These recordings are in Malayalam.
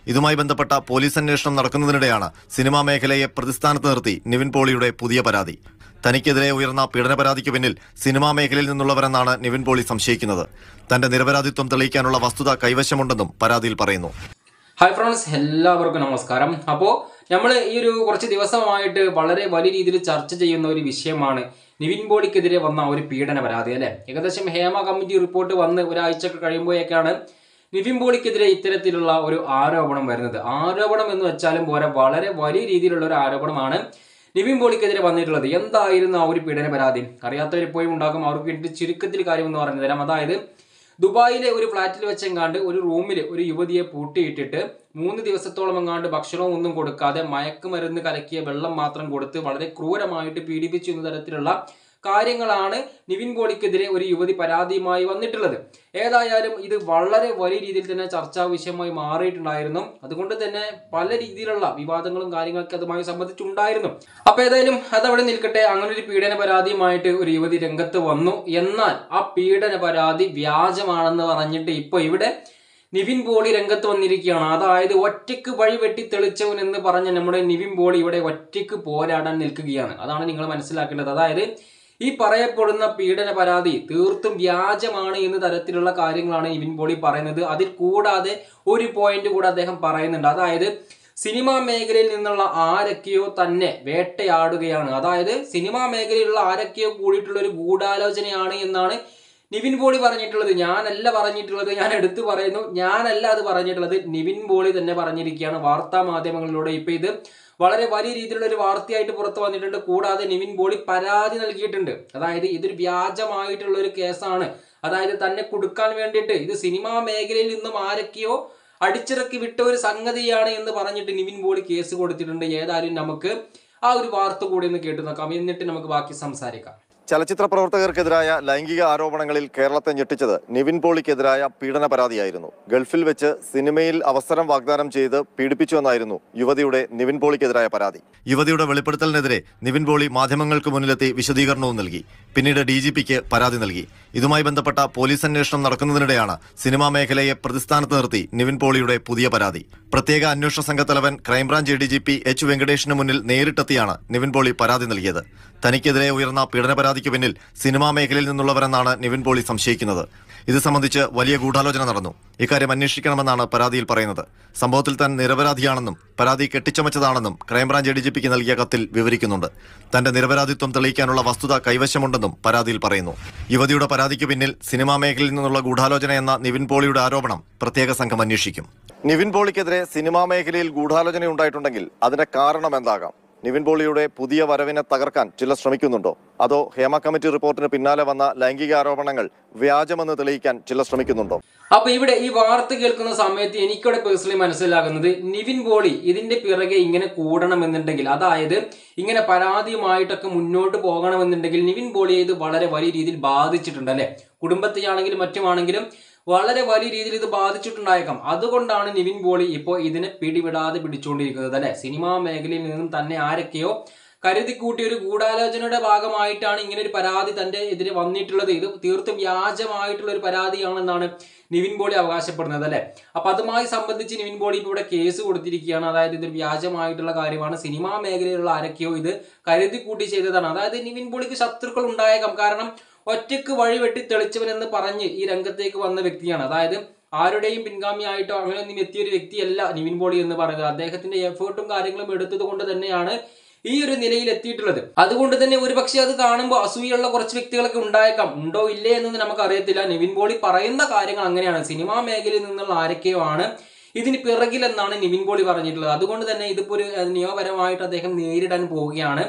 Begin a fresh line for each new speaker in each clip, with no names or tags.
ഇതുമായി ബന്ധപ്പെട്ട പോലീസ് അന്വേഷണം നടക്കുന്നതിനിടെയാണ് സിനിമാ മേഖലയെ പ്രതിസ്ഥാനത്ത് നിർത്തി നിവിൻ പോളിയുടെ പുതിയ പരാതി. തനിക്കെതിരെ ഉയർന്ന പീഡന പരാതിക്ക് പിന്നിൽ സിനിമാ മേഖലയിൽ നിന്നുള്ളവരെന്നാണ് നിവിൻ പോളി സംശയിക്കുന്നത്. തന്റെ നിരപരാധിത്വം തെളിയിക്കാനുള്ള വസ്തുത കൈവശമുണ്ടെന്നും പരാതിയിൽ പറയുന്നു.
ഹായ് ഫ്രണ്ട്സ്, എല്ലാവർക്കും നമസ്കാരം. അപ്പോൾ നമ്മൾ ഈ കുറച്ച് ദിവസമായിട്ട് വളരെ വലിയ രീതിയിൽ ചർച്ച ചെയ്യുന്ന ഒരു വിഷയമാണ് നിവിൻ പോളിക്കെതിരെ വന്ന ഒരു പീഡന പരാതി അല്ലേ. ഏകദേശം ഹേമ കമ്മിറ്റി റിപ്പോർട്ട് വന്ന് ഒരാഴ്ചയൊക്കെ കഴിയുമ്പോഴേക്കാണ് നിവിൻ പോളിക്കെതിരെ ഇത്തരത്തിലുള്ള ഒരു ആരോപണം വരുന്നത്. ആരോപണം എന്ന് വെച്ചാലും പോരാ, വളരെ വലിയ രീതിയിലുള്ള ഒരു ആരോപണമാണ് നിവിൻ പോളിക്കെതിരെ വന്നിട്ടുള്ളത്. എന്തായിരുന്നു ആ ഒരു പീഡന പരാതി? അറിയാത്തവരിപ്പോഴും ഉണ്ടാകും. അവർക്ക് വേണ്ടി ചുരുക്കത്തിൽ കാര്യം എന്ന് പറഞ്ഞു തരാം. അതായത് ദുബായിലെ ഒരു ഫ്ലാറ്റിൽ വെച്ചെങ്ങാണ്ട് ഒരു റൂമിൽ ഒരു യുവതിയെ പൂട്ടിയിട്ടിട്ട് 3 ദിവസത്തോളം എങ്ങാണ്ട് ഭക്ഷണവും ഒന്നും കൊടുക്കാതെ മയക്കുമരുന്ന് കലക്കിയ വെള്ളം മാത്രം കൊടുത്ത് വളരെ ക്രൂരമായിട്ട് പീഡിപ്പിച്ചു എന്ന തരത്തിലുള്ള കാര്യങ്ങളാണ് നിവിൻ പോളിക്കെതിരെ ഒരു യുവതി പരാതിയുമായി വന്നിട്ടുള്ളത്. ഏതായാലും ഇത് വളരെ വലിയ രീതിയിൽ തന്നെ ചർച്ചാ വിഷയമായി മാറിയിട്ടുണ്ടായിരുന്നു. അതുകൊണ്ട് തന്നെ പല രീതിയിലുള്ള വിവാദങ്ങളും കാര്യങ്ങളൊക്കെ അതുമായി സംബന്ധിച്ചുണ്ടായിരുന്നു. അപ്പൊ ഏതായാലും അതവിടെ നിൽക്കട്ടെ. അങ്ങനെ ഒരു പീഡന പരാതിയുമായിട്ട് ഒരു യുവതി രംഗത്ത് വന്നു. എന്നാൽ ആ പീഡന പരാതി വ്യാജമാണെന്ന് പറഞ്ഞിട്ട് ഇപ്പൊ ഇവിടെ നിവിൻ പോളി രംഗത്ത് വന്നിരിക്കുകയാണ്. അതായത് ഒറ്റയ്ക്ക് വഴി വെട്ടി തെളിച്ചവൻ എന്ന് പറഞ്ഞ നമ്മുടെ നിവിൻ പോളി ഇവിടെ ഒറ്റയ്ക്ക് പോരാടാൻ നിൽക്കുകയാണ്. അതാണ് നിങ്ങൾ മനസ്സിലാക്കേണ്ടത്. അതായത് ഈ പറയപ്പെടുന്ന പീഡന പരാതി തീർത്തും വ്യാജമാണ് എന്ന തരത്തിലുള്ള കാര്യങ്ങളാണ് നിവിൻ പോളി പറയുന്നത്. അതിൽ കൂടാതെ ഒരു പോയിന്റ് കൂടെ അദ്ദേഹം പറയുന്നുണ്ട്. അതായത് സിനിമാ മേഖലയിൽ നിന്നുള്ള ആരൊക്കെയോ തന്നെ വേട്ടയാടുകയാണ്. അതായത് സിനിമാ മേഖലയിലുള്ള ആരൊക്കെയോ കൂടിയിട്ടുള്ള ഒരു ഗൂഢാലോചനയാണ് എന്നാണ് നിവിൻ പോളി പറഞ്ഞിട്ടുള്ളത്. ഞാനല്ല പറഞ്ഞിട്ടുള്ളത്, ഞാൻ എടുത്തു പറയുന്നു, ഞാനല്ല അത് പറഞ്ഞിട്ടുള്ളത്. നിവിൻ പോളി തന്നെ പറഞ്ഞിരിക്കുകയാണ് വാർത്താ മാധ്യമങ്ങളിലൂടെ. ഇപ്പൊ ഇത് വളരെ വലിയ രീതിയിലുള്ള ഒരു വാർത്തയായിട്ട് പുറത്തു വന്നിട്ടുണ്ട്. കൂടാതെ നിവിൻ പോളി പരാതി നൽകിയിട്ടുണ്ട്. അതായത് ഇതൊരു വ്യാജമായിട്ടുള്ള ഒരു കേസാണ്. അതായത് തന്നെ കൊടുക്കാൻ വേണ്ടിയിട്ട് ഇത് സിനിമാ മേഖലയിൽ നിന്നും ആരൊക്കെയോ അടിച്ചിറക്കി വിട്ട ഒരു സംഗതിയാണ് എന്ന് പറഞ്ഞിട്ട് നിവിൻ പോളി കേസ് കൊടുത്തിട്ടുണ്ട്. ഏതായാലും നമുക്ക് ആ ഒരു വാർത്ത കൂടി ഒന്ന് കേട്ടു നോക്കാം, എന്നിട്ട് നമുക്ക് ബാക്കി സംസാരിക്കാം.
ചലച്ചിത്ര പ്രവർത്തകർക്കെതിരായ ലൈംഗിക ആരോപണങ്ങളിൽ കേരളത്തെ ഞെട്ടിച്ചത് നിവിൻ പോളിക്കെതിരായ പീഡന പരാതിയായിരുന്നു. ഗൾഫിൽ വെച്ച് സിനിമയിൽ അവസരം വാഗ്ദാനം ചെയ്ത് പീഡിപ്പിച്ചുവെന്നായിരുന്നു യുവതിയുടെ നിവിൻ പോളിക്കെതിരായ പരാതി. യുവതിയുടെ വെളിപ്പെടുത്തലിനെതിരെ നിവിൻ പോളി മാധ്യമങ്ങൾക്ക് മുന്നിലെത്തി വിശദീകരണവും നൽകി. പിന്നീട് DGPക്ക് പരാതി നൽകി. ഇതുമായി ബന്ധപ്പെട്ട പോലീസ് അന്വേഷണം നടക്കുന്നതിനിടെയാണ് സിനിമാ മേഖലയെ പ്രതിസ്ഥാനത്ത് നിർത്തി നിവിൻ പോളിയുടെ പുതിയ പരാതി. പ്രത്യേക അന്വേഷണ സംഘത്തലവൻ ക്രൈംബ്രാഞ്ച് ADGP H വെങ്കടേഷിന് മുന്നിൽ നേരിട്ടെത്തിയാണ് നിവിൻ പോളി പരാതി നൽകിയത്. തനിക്കെതിരെ ഉയർന്ന പീഡന പരാതിക്ക് പിന്നിൽ സിനിമാ മേഖലയിൽ നിന്നുള്ളവരെന്നാണ് നിവിൻ പോളി സംശയിക്കുന്നത്. ഇത് സംബന്ധിച്ച് വലിയ ഗൂഢാലോചന നടന്നു. ഇക്കാര്യം അന്വേഷിക്കണമെന്നാണ് പരാതിയിൽ പറയുന്നത്. സംഭവത്തിൽ താൻ നിരപരാധിയാണെന്നും പരാതി കെട്ടിച്ചമച്ചതാണെന്നും ക്രൈംബ്രാഞ്ച് ADGPക്ക് നൽകിയ കത്തിൽ വിവരിക്കുന്നുണ്ട്. തന്റെ നിരപരാധിത്വം തെളിയിക്കാനുള്ള വസ്തുത കൈവശമുണ്ടെന്നും പരാതിയിൽ പറയുന്നു. യുവതിയുടെ പരാതിക്ക് പിന്നിൽ സിനിമാ മേഖലയിൽ നിന്നുള്ള ഗൂഢാലോചന എന്ന നിവിൻ പോളിയുടെ ആരോപണം പ്രത്യേക സംഘം അന്വേഷിക്കും. നിവിൻ പോളിക്കെതിരെ സിനിമാ മേഖലയിൽ ഗൂഢാലോചന ഉണ്ടായിട്ടുണ്ടെങ്കിൽ അതിന്റെ കാരണം എന്താകാം? നിവിൻ പോളിയുടെ പുതിയ വരവിനെ തകർക്കാൻ ചിലർ ശ്രമിക്കുന്നുണ്ടോ? അതോ ഹേമ കമ്മിറ്റി റിപ്പോർട്ടിന് പിന്നാലെ വന്ന ലൈംഗിക ആരോപണങ്ങൾ വ്യാജമെന്ന് തെളിയിക്കാൻ ചിലർ ശ്രമിക്കുന്നുണ്ടോ?
അപ്പൊ ഇവിടെ ഈ വാർത്ത കേൾക്കുന്ന സമയത്ത് എനിക്കിവിടെ പേഴ്സണലി മനസ്സിലാകുന്നത് നിവിൻ പോളി ഇതിന്റെ പിറകെ ഇങ്ങനെ കൂടണമെന്നുണ്ടെങ്കിൽ, അതായത് ഇങ്ങനെ പരാതിയുമായിട്ടൊക്കെ മുന്നോട്ട് പോകണമെന്നുണ്ടെങ്കിൽ നിവിൻ പോളിയെ ഇത് വളരെ വലിയ രീതിയിൽ ബാധിച്ചിട്ടുണ്ട് അല്ലെ. കുടുംബത്തെയാണെങ്കിലും മറ്റുമാണെങ്കിലും വളരെ വലിയ രീതിയിൽ ഇത് ബാധിച്ചിട്ടുണ്ടായേക്കാം. അതുകൊണ്ടാണ് നിവിൻ പോളി ഇപ്പോൾ ഇതിനെ പിടിവിടാതെ പിടിച്ചുകൊണ്ടിരിക്കുന്നത് അല്ലെ. സിനിമാ മേഖലയിൽ നിന്നും തന്നെ ആരൊക്കെയോ കരുതിക്കൂട്ടിയ ഒരു ഗൂഢാലോചനയുടെ ഭാഗമായിട്ടാണ് ഇങ്ങനെ ഒരു പരാതി തന്റെ എതിരെ വന്നിട്ടുള്ളത്. ഇത് തീർത്തും വ്യാജമായിട്ടുള്ള ഒരു പരാതിയാണെന്നാണ് നിവിൻ പോളി അവകാശപ്പെടുന്നത് അല്ലെ. അപ്പൊ അതുമായി സംബന്ധിച്ച് നിവിൻ പോളി ഇപ്പോൾ ഇവിടെ കേസ് കൊടുത്തിരിക്കുകയാണ്. അതായത് ഇതൊരു വ്യാജമായിട്ടുള്ള കാര്യമാണ്, സിനിമാ മേഖലയിലുള്ള ആരൊക്കെയോ ഇത് കരുതിക്കൂട്ടി ചെയ്തതാണ്. അതായത് നിവിൻ പോളിക്ക് ശത്രുക്കൾ ഉണ്ടായേക്കാം. കാരണം ഒറ്റയ്ക്ക് വഴി വെട്ടി തെളിച്ചവൻ എന്ന് പറഞ്ഞ് ഈ രംഗത്തേക്ക് വന്ന വ്യക്തിയാണ്. അതായത് ആരുടെയും പിൻഗാമിയായിട്ടോ അങ്ങനെയൊന്നും എത്തിയൊരു വ്യക്തിയല്ല നിവിൻ പോളി എന്ന് പറയുന്നത്. അദ്ദേഹത്തിന്റെ എഫേർട്ടും കാര്യങ്ങളും എടുത്തത് കൊണ്ട് തന്നെയാണ് ഈ ഒരു നിലയിൽ എത്തിയിട്ടുള്ളത്. അതുകൊണ്ട് തന്നെ ഒരുപക്ഷെ അത് കാണുമ്പോൾ അസൂയുള്ള കുറച്ച് വ്യക്തികളൊക്കെ ഉണ്ടായേക്കാം. ഉണ്ടോ ഇല്ലേ എന്നൊന്നും നമുക്ക് അറിയത്തില്ല. നിവിൻ പോളി പറയുന്ന കാര്യങ്ങൾ അങ്ങനെയാണ്. സിനിമാ മേഖലയിൽ നിന്നുള്ള ആരൊക്കെയോ ആണ് ഇതിന് പിറകിലെന്നാണ് നിവിൻ പോളി പറഞ്ഞിട്ടുള്ളത്. അതുകൊണ്ട് തന്നെ ഇതിപ്പോ ഒരു നിയമപരമായിട്ട് അദ്ദേഹം നേരിടാൻ പോവുകയാണ്.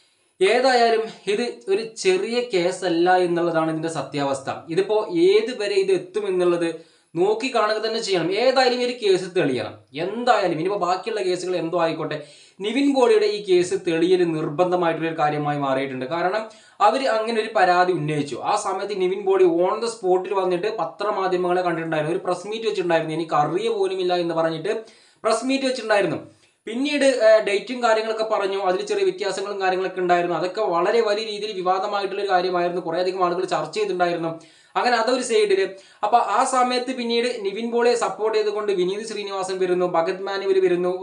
ഏതായാലും ഇത് ഒരു ചെറിയ കേസല്ല എന്നുള്ളതാണ് ഇതിന്റെ സത്യാവസ്ഥ. ഇതിപ്പോ ഏതുവരെ ഇത് എത്തുമെന്നുള്ളത് നോക്കി കാണുക തന്നെ ചെയ്യണം. ഏതായാലും ഒരു കേസ് തെളിയണം. എന്തായാലും ഇനിയിപ്പോ ബാക്കിയുള്ള കേസുകൾ എന്തോ ആയിക്കോട്ടെ, നിവിൻ പോളിയുടെ ഈ കേസ് തെളിയൽ നിർബന്ധമായിട്ടുള്ള കാര്യമായി മാറിയിട്ടുണ്ട്. കാരണം അവർ അങ്ങനെ ഒരു പരാതി ഉന്നയിച്ചു. ആ സമയത്ത് നിവിൻ പോളി ഓൺ ദ സ്പോട്ടിൽ വന്നിട്ട് പത്രമാധ്യമങ്ങളെ കണ്ടിട്ടുണ്ടായിരുന്നു. ഒരു പ്രസ് മീറ്റ് വെച്ചിട്ടുണ്ടായിരുന്നു. എനിക്ക് അറിയ പോലുമില്ല എന്ന് പറഞ്ഞിട്ട് പ്രസ് മീറ്റ് വെച്ചിട്ടുണ്ടായിരുന്നു. പിന്നീട് ഡേറ്റും കാര്യങ്ങളൊക്കെ പറഞ്ഞു. അതിൽ ചെറിയ വ്യത്യാസങ്ങളും കാര്യങ്ങളൊക്കെ ഉണ്ടായിരുന്നു. അതൊക്കെ വളരെ വലിയ രീതിയിൽ വിവാദമായിട്ടുള്ള ഒരു കാര്യമായിരുന്നു. കുറേയധികം ആളുകൾ ചർച്ച ചെയ്തിട്ടുണ്ടായിരുന്നു. അങ്ങനെ അതൊരു സൈഡില്. അപ്പൊ ആ സമയത്ത് പിന്നീട് നിവിൻ പോളിയെ സപ്പോർട്ട് ചെയ്തുകൊണ്ട് വിനീത് ശ്രീനിവാസൻ വരുന്നു, ഭഗത് മാനുവൽ വരുന്നു,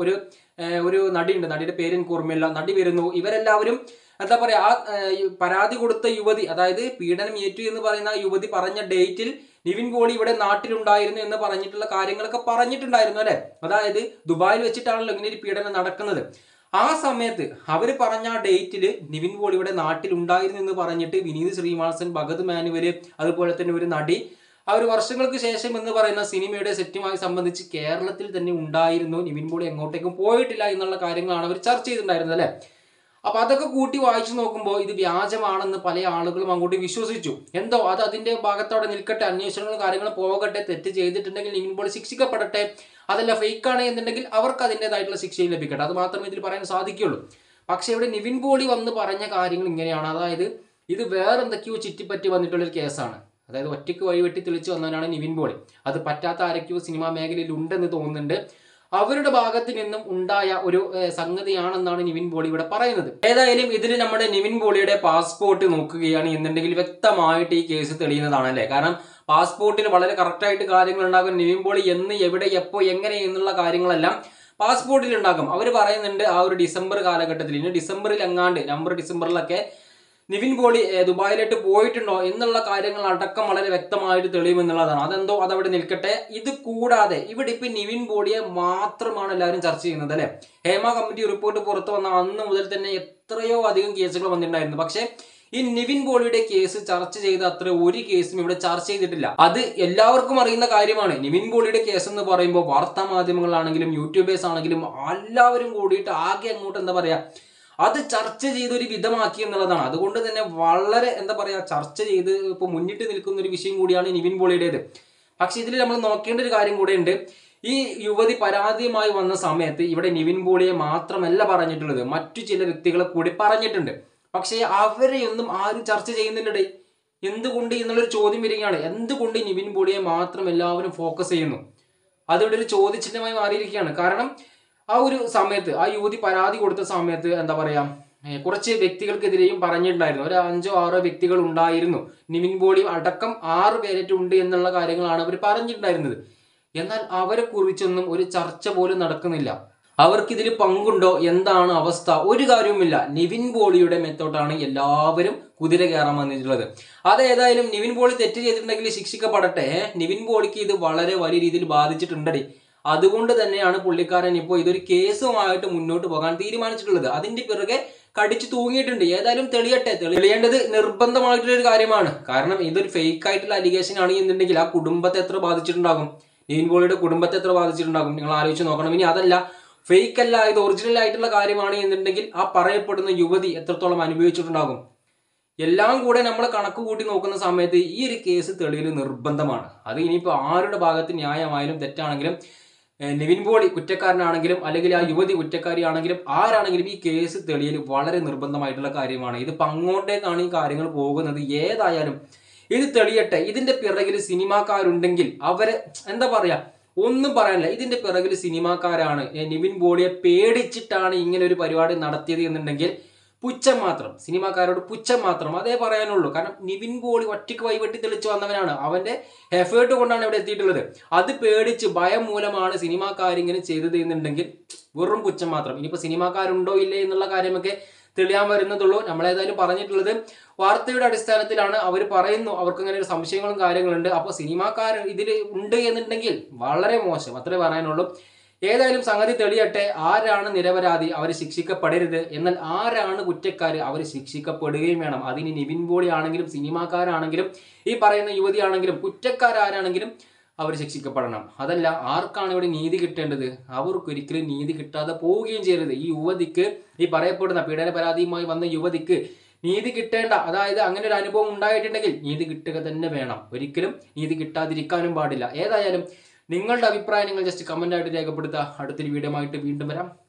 ഒരു നടിയുണ്ട്, നടിയുടെ പേര് എനിക്ക് ഓർമ്മയില്ല, നടി വരുന്നു. ഇവരെല്ലാവരും എന്താ പറയാ, ആ പരാതി കൊടുത്ത യുവതി, അതായത് പീഡനം ഏറ്റു എന്ന് പറയുന്ന യുവതി പറഞ്ഞ ഡേറ്റിൽ നിവിൻ പോളി ഇവിടെ നാട്ടിലുണ്ടായിരുന്നു എന്ന് പറഞ്ഞിട്ടുള്ള കാര്യങ്ങളൊക്കെ പറഞ്ഞിട്ടുണ്ടായിരുന്നു അല്ലെ. അതായത് ദുബായിൽ വെച്ചിട്ടാണല്ലോ ഇങ്ങനെ ഒരു പീഡനം നടക്കുന്നത്. ആ സമയത്ത് അവർ പറഞ്ഞ ആ ഡേറ്റില് നിവിൻ പോളി ഇവിടെ നാട്ടിലുണ്ടായിരുന്നു എന്ന് പറഞ്ഞിട്ട് വിനീത് ശ്രീനിവാസൻ, ഭഗത് മാനുവല്, അതുപോലെ തന്നെ ഒരു നടി അവർ വർഷങ്ങൾക്ക് ശേഷം എന്ന് പറയുന്ന സിനിമയുടെ സെറ്റുമായി സംബന്ധിച്ച് കേരളത്തിൽ തന്നെ ഉണ്ടായിരുന്നു, നിവിൻ പോളി എങ്ങോട്ടേക്കും പോയിട്ടില്ല എന്നുള്ള കാര്യങ്ങളാണ് അവർ ചർച്ച ചെയ്തിട്ടുണ്ടായിരുന്നത് അല്ലെ. അപ്പൊ അതൊക്കെ കൂട്ടി വായിച്ചു നോക്കുമ്പോൾ ഇത് വ്യാജമാണെന്ന് പല ആളുകളും അങ്ങോട്ട് വിശ്വസിച്ചു. എന്തോ അത് അതിന്റെ ഭാഗത്തോടെ നിൽക്കട്ടെ, അന്വേഷണങ്ങളും കാര്യങ്ങളും പോകട്ടെ, തെറ്റ് ചെയ്തിട്ടുണ്ടെങ്കിൽ നിവിൻ പോളി ശിക്ഷിക്കപ്പെടട്ടെ, അതല്ല ഫേക്കാണ് എന്നുണ്ടെങ്കിൽ അവർക്ക് അതിൻ്റെതായിട്ടുള്ള ശിക്ഷയും ലഭിക്കട്ടെ, അത് മാത്രമേ ഇതിൽ പറയാൻ സാധിക്കുള്ളൂ. പക്ഷെ ഇവിടെ നിവിൻ പോളി വന്ന് പറഞ്ഞ കാര്യങ്ങൾ ഇങ്ങനെയാണ്. അതായത് ഇത് വേറെ എന്തൊക്കെയോ ചുറ്റിപ്പറ്റി വന്നിട്ടുള്ളൊരു കേസാണ്. അതായത് ഒറ്റയ്ക്ക് വഴിവെട്ടി തെളിച്ചു വന്നവനാണ് നിവിൻ പോളി. അത് പറ്റാത്ത ആരൊക്കെയോ സിനിമാ മേഖലയിൽ ഉണ്ടെന്ന് തോന്നുന്നുണ്ട്. അവരുടെ ഭാഗത്ത് നിന്നും ഉണ്ടായ ഒരു സംഗതിയാണെന്നാണ് നിവിൻ പോളി ഇവിടെ പറയുന്നത്. ഏതായാലും ഇതിൽ നമ്മുടെ നിവിൻ പോളിയുടെ പാസ്പോർട്ട് നോക്കുകയാണ് എന്നുണ്ടെങ്കിൽ വ്യക്തമായിട്ട് ഈ കേസ് തെളിയുന്നതാണ് അല്ലേ. കാരണം പാസ്പോർട്ടിൽ വളരെ കറക്റ്റായിട്ട് കാര്യങ്ങൾ ഉണ്ടാകും. നിവിൻ പോളി എന്ന്, എവിടെ, എപ്പോ, എങ്ങനെ എന്നുള്ള കാര്യങ്ങളെല്ലാം പാസ്പോർട്ടിൽ ഉണ്ടാകും. അവർ പറയുന്നുണ്ട് ആ ഒരു ഡിസംബർ കാലഘട്ടത്തിൽ, ഇനി ഡിസംബറിൽ എങ്ങാണ്ട്, നവംബർ ഡിസംബറിലൊക്കെ നിവിൻ പോളി ദുബായിലോട്ട് പോയിട്ടുണ്ടോ എന്നുള്ള കാര്യങ്ങൾ അടക്കം വളരെ വ്യക്തമായിട്ട് തെളിയുമെന്നുള്ളതാണ്. അതെന്തോ അതവിടെ നിൽക്കട്ടെ. ഇത് കൂടാതെ ഇവിടെ ഇപ്പൊ നിവിൻ പോളിയെ മാത്രമാണ് എല്ലാവരും ചർച്ച ചെയ്യുന്നത് അല്ലെ. ഹേമ കമ്മിറ്റി റിപ്പോർട്ട് പുറത്തു വന്ന അന്ന് മുതൽ തന്നെ എത്രയോ അധികം കേസുകൾ വന്നിട്ടുണ്ടായിരുന്നു. പക്ഷെ ഈ നിവിൻ പോളിയുടെ കേസ് ചർച്ച ചെയ്ത അത്ര ഒരു കേസും ഇവിടെ ചർച്ച ചെയ്തിട്ടില്ല. അത് എല്ലാവർക്കും അറിയുന്ന കാര്യമാണ്. നിവിൻ പോളിയുടെ കേസ് എന്ന് പറയുമ്പോൾ വാർത്താ മാധ്യമങ്ങളാണെങ്കിലും യൂട്യൂബേഴ്സ് ആണെങ്കിലും എല്ലാവരും കൂടിയിട്ട് ആകെ അങ്ങോട്ട് എന്താ പറയാ, അത് ചർച്ച ചെയ്തൊരു വിധമാക്കി എന്നുള്ളതാണ്. അതുകൊണ്ട് തന്നെ വളരെ എന്താ പറയാ, ചർച്ച ചെയ്ത് ഇപ്പൊ മുന്നിട്ട് നിൽക്കുന്ന ഒരു വിഷയം കൂടിയാണ് നിവിൻ പോളിയുടേത്. പക്ഷെ ഇതിൽ നമ്മൾ നോക്കേണ്ട ഒരു കാര്യം കൂടെ ഉണ്ട്. ഈ യുവതി പരാതിയുമായി വന്ന സമയത്ത് ഇവിടെ നിവിൻ പോളിയെ മാത്രമല്ല പറഞ്ഞിട്ടുള്ളത്, മറ്റു ചില വ്യക്തികളെ കൂടി പറഞ്ഞിട്ടുണ്ട്. പക്ഷേ അവരെയൊന്നും ആരും ചർച്ച ചെയ്യുന്നില്ലേ. എന്തുകൊണ്ട് എന്നുള്ളൊരു ചോദ്യം വരികയാണ്. എന്തുകൊണ്ട് നിവിൻ പോളിയെ മാത്രം എല്ലാവരും ഫോക്കസ് ചെയ്യുന്നു? അതിവിടെ ഒരു ചോദ്യചിഹ്നമായി മാറിയിരിക്കുകയാണ്. കാരണം ആ ഒരു സമയത്ത് ആ യുവതി പരാതി കൊടുത്ത സമയത്ത് എന്താ പറയാ, കുറച്ച് വ്യക്തികൾക്കെതിരെയും പറഞ്ഞിട്ടുണ്ടായിരുന്നു. ഒരു 5-6 വ്യക്തികൾ ഉണ്ടായിരുന്നു, നിവിൻ പോളി അടക്കം 6 പേരേറ്റുണ്ട് എന്നുള്ള കാര്യങ്ങളാണ് അവർ പറഞ്ഞിട്ടുണ്ടായിരുന്നത്. എന്നാൽ അവരെ കുറിച്ചൊന്നും ഒരു ചർച്ച പോലും നടക്കുന്നില്ല. അവർക്കിതിൽ പങ്കുണ്ടോ, എന്താണ് അവസ്ഥ, ഒരു കാര്യവുമില്ല. നിവിൻ പോളിയുടെ മെത്തോട്ടാണ് എല്ലാവരും കുതിര കയറാൻ വന്നിട്ടുള്ളത്. അതേതായാലും നിവിൻ പോളി തെറ്റ് ചെയ്തിട്ടുണ്ടെങ്കിൽ ശിക്ഷിക്കപ്പെടട്ടെ. നിവിൻ പോളിക്ക് ഇത് വളരെ വലിയ രീതിയിൽ ബാധിച്ചിട്ടുണ്ടടി. അതുകൊണ്ട് തന്നെയാണ് പുള്ളിക്കാരൻ ഇപ്പോൾ ഇതൊരു കേസുമായിട്ട് മുന്നോട്ട് പോകാൻ തീരുമാനിച്ചിട്ടുള്ളത്. അതിന്റെ പിറകെ കടിച്ചു തൂങ്ങിയിട്ടുണ്ട്. ഏതായാലും തെളിയട്ടെ. തെളിയേണ്ടത് നിർബന്ധമായിട്ടുള്ള ഒരു കാര്യമാണ്. കാരണം ഇതൊരു ഫേക്ക് ആയിട്ടുള്ള അലിഗേഷൻ ആണ് എന്നുണ്ടെങ്കിൽ ആ കുടുംബത്തെ എത്ര ബാധിച്ചിട്ടുണ്ടാകും, നിവിൻ പോളിയുടെ കുടുംബത്തെ എത്ര ബാധിച്ചിട്ടുണ്ടാകും, നിങ്ങൾ ആലോചിച്ച് നോക്കണം. ഇനി അതല്ല, ഫേക്ക് അല്ല, ഇത് ഒറിജിനൽ ആയിട്ടുള്ള കാര്യമാണ് എന്നുണ്ടെങ്കിൽ ആ പറയപ്പെടുന്ന യുവതി എത്രത്തോളം അനുഭവിച്ചിട്ടുണ്ടാകും. എല്ലാം കൂടെ നമ്മൾ കണക്ക് കൂട്ടി നോക്കുന്ന സമയത്ത് ഈ ഒരു കേസ് തെളിയൽ നിർബന്ധമാണ്. അത് ഇനിയിപ്പോൾ ആരുടെ ഭാഗത്ത് ന്യായമായാലും തെറ്റാണെങ്കിലും, നിവിൻ പോളി കുറ്റക്കാരനാണെങ്കിലും അല്ലെങ്കിൽ ആ യുവതി കുറ്റക്കാരിയാണെങ്കിലും ആരാണെങ്കിലും ഈ കേസ് തെളിയൽ വളരെ നിർബന്ധമായിട്ടുള്ള കാര്യമാണ്. ഇതിപ്പോൾ അങ്ങോട്ടേക്കാണ് ഈ കാര്യങ്ങൾ പോകുന്നത്. ഏതായാലും ഇത് തെളിയട്ടെ. ഇതിന്റെ പിറകിൽ സിനിമാക്കാരുണ്ടെങ്കിൽ അവരെ എന്താ പറയാ, ഒന്നും പറയാനില്ല. ഇതിന്റെ പിറകിൽ സിനിമാക്കാരാണ്. നിവിൻ പോളിയെ പേടിച്ചിട്ടാണ് ഇങ്ങനെ ഒരു പരിപാടി നടത്തിയത് എന്നുണ്ടെങ്കിൽ പുച്ഛം മാത്രം, സിനിമാക്കാരോട് പുച്ഛം മാത്രം, അതേ പറയാനുള്ളൂ. കാരണം നിവിൻ പോളി ഒറ്റയ്ക്ക് വഴിവെട്ടി തെളിച്ചു വന്നവനാണ്. അവന്റെ എഫേർട്ട് കൊണ്ടാണ് ഇവിടെ എത്തിയിട്ടുള്ളത്. അത് പേടിച്ച് ഭയം മൂലമാണ് സിനിമാക്കാരിങ്ങനെ ചെയ്തത് എന്നുണ്ടെങ്കിൽ വെറും പുച്ഛം മാത്രം. ഇനിയിപ്പോൾ സിനിമാക്കാരുണ്ടോ ഇല്ലേ എന്നുള്ള കാര്യമൊക്കെ തെളിയാൻ വരുന്നതുള്ളൂ. നമ്മളേതായാലും പറഞ്ഞിട്ടുള്ളത് വാർത്തയുടെ അടിസ്ഥാനത്തിലാണ്. അവർ പറയുന്നു അവർക്ക് ഇങ്ങനെ ഒരു സംശയങ്ങളും കാര്യങ്ങളുണ്ട്. അപ്പോൾ സിനിമാക്കാർ ഇതിൽ ഉണ്ട് എന്നുണ്ടെങ്കിൽ വളരെ മോശം, അത്രേ പറയാനുള്ളൂ. ഏതായാലും സംഗതി തെളിയട്ടെ. ആരാണ് നിരപരാധി അവർ ശിക്ഷിക്കപ്പെടരുത്, എന്നാൽ ആരാണ് കുറ്റക്കാർ അവർ ശിക്ഷിക്കപ്പെടുകയും വേണം. അതിന് നിവിൻ പോളി ആണെങ്കിലും സിനിമാക്കാരാണെങ്കിലും ഈ പറയുന്ന യുവതിയാണെങ്കിലും കുറ്റക്കാരാരാണെങ്കിലും അവർ ശിക്ഷിക്കപ്പെടണം. അതല്ല ആർക്കാണ് ഇവിടെ നീതി കിട്ടേണ്ടത്, അവർക്കൊരിക്കലും നീതി കിട്ടാതെ പോവുകയും ചെയ്യരുത്. ഈ യുവതിക്ക്, ഈ പറയപ്പെടുന്ന പീഡന പരാതിയുമായി വന്ന യുവതിക്ക് നീതി കിട്ടേണ്ട, അതായത് അങ്ങനെ ഒരു അനുഭവം ഉണ്ടായിട്ടുണ്ടെങ്കിൽ നീതി കിട്ടുക തന്നെ വേണം. ഒരിക്കലും നീതി കിട്ടാതിരിക്കാനും പാടില്ല. ഏതായാലും നിങ്ങളുടെ അഭിപ്രായം നിങ്ങൾ ജസ്റ്റ് കമന്റ് ആയിട്ട് രേഖപ്പെടുത്തുക. അടുത്തൊരു വീഡിയോ ആയിട്ട് വീണ്ടും വരാം.